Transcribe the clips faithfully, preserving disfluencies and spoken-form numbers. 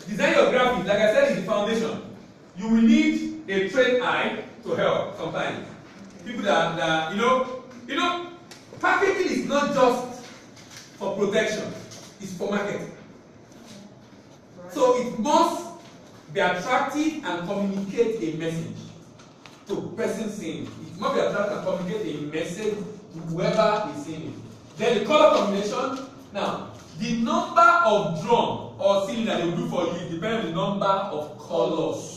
design your graphics, like I said, is the foundation. You will need a trained eye to help sometimes. People that, that you know, you know, packaging is not just for protection, it's for marketing. So it must be attractive and communicate a message to the person seeing it. It must be attractive and communicate a message to whoever is seeing it. Then the color combination. Now, the number of drum or cylinder they will do for you depends on the number of colors.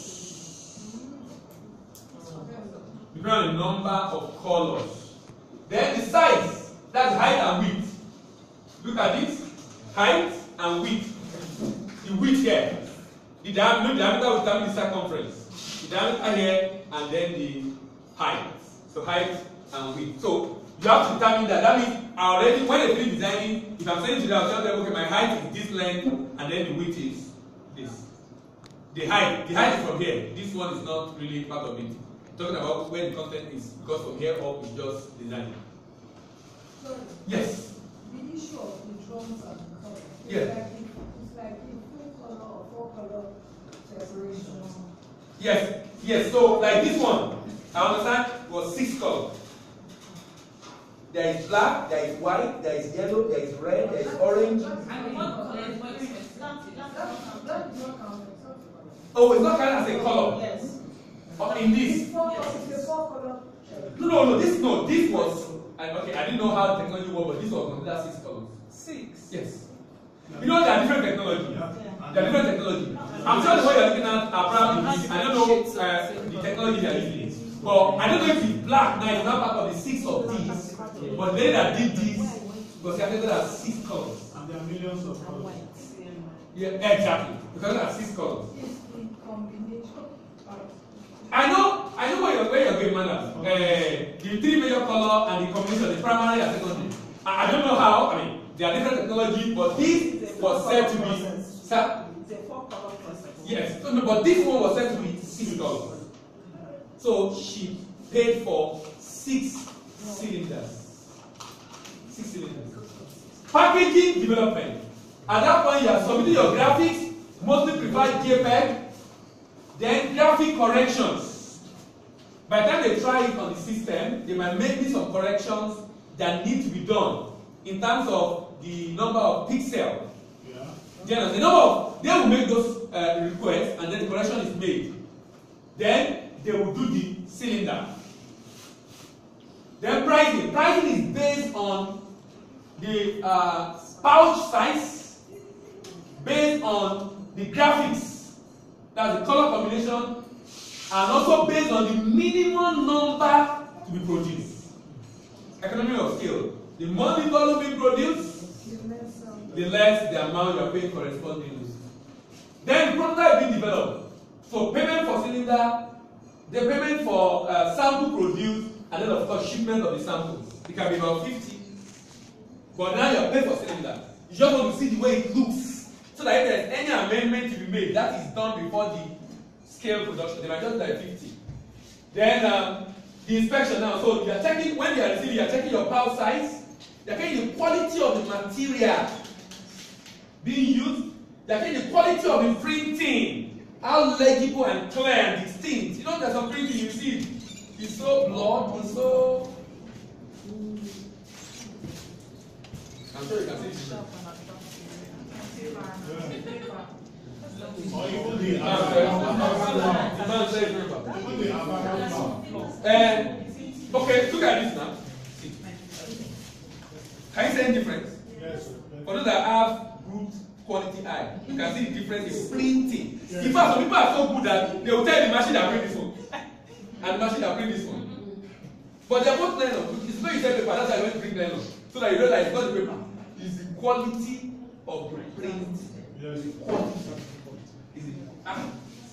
Depends on the number of colors. Then the size, that's height and width. Look at this, height and width. The width here. The diameter, the diameter will determine the circumference. The diameter here and then the height. So height and width. So you have to determine that. That means already when they finish designing, if I'm saying to them, I'll tell them, okay, my height is this length and then the width is this. The height, the height is from here. This one is not really part of it. I'm talking about where the content is, because from here up is just designing. So yes. The issue of the drums and the color. It's Yeah. like it's like a full color or four color separation. Yes, yes. So like this one, I understand was six colors. There is black, there is white, there is yellow, there is red, there is orange. Oh, it's not counted as a color. Yes. Or in this. It's four, it's a four color. No, no, no. This no. This was. I, okay, I didn't know how the technology worked, but this was considered six colors. Six. Yes. You know there are different technology. Yeah. There are different technology. I'm sure the way you're looking at are probably. I don't know uh, the technology they are using, but I don't know if it's black now. It's not part of the six of these. But they that did this was calculated as six colors. And there are millions of colors. Yeah, exactly. Because there are six colors. It's the combination. I know, I know where you're, where you're going, madam. Uh, the three major color and the combination, the primary and secondary. I, I don't know how. I mean, there are different technology, but this was said to be. Sir? It's a four color process. Yes, no, no, but this one was said to be six colors. So she paid for six cylinders. Six cylinders. Packaging development. At that point, you are submitting your graphics, mostly preferred JPEG. Then graphic corrections. By the time they try it on the system, they might make me some corrections that need to be done in terms of the number of pixels. Yeah. The number of, they will make those uh, requests and then the correction is made. Then they will do the cylinder. Then pricing. Pricing is based on the uh, pouch size, based on the graphics. That's the color combination, and also based on the minimum number to be produced. Economy of scale. The more the volume being produced, the less the amount you are paying correspondingly. Then the prototype being developed. So payment for cylinder, the payment for uh, sample produced, and then of course shipment of the samples. It can be about fifty. But now you are paying for cylinder. You just want to see the way it looks. So that if there is any amendment to be made, that is done before the scale production. They might just like fifty. Then um, the inspection now. So you are checking, when you are receiving, you are checking your pouch size. You are checking the quality of the material being used. You are checking the quality of the printing. How legible and clear and distinct. You know there's some printing you see. It's so blurred, it's so... I'm sure you can see it. Or even the uh, okay, look at this now. Can you see any difference? Yes. For those that have good quality eye, you can see the difference in printing. Yes. In fact, some people are so good that they will tell the machine that print this one and the machine that print this one. But they are both nylon. It's not you sell paper, that's why I went to bring nylon. So that you know that it's not the paper, it's the quality of the print. Yes. Is the quality. Is the ah,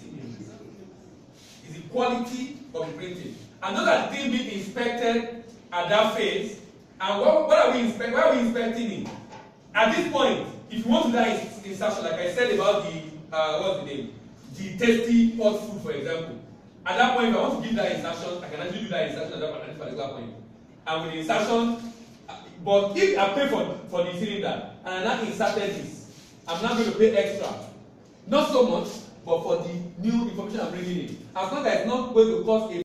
is the quality of the printing. And those are things being inspected at that phase. And what, what are we inspecting? Why are we inspecting it? At this point, if you want to do that insertion, like I said about the uh, what's the name? The tasty hot food, for example. At that point, if I want to give that insertion, I can actually do that insertion at that particular point. And with the insertion, but if I pay for, for the cylinder and I now inserted this, I'm not going to pay extra. not so much, but for the new information I'm bringing in. As long as it's not going to cause a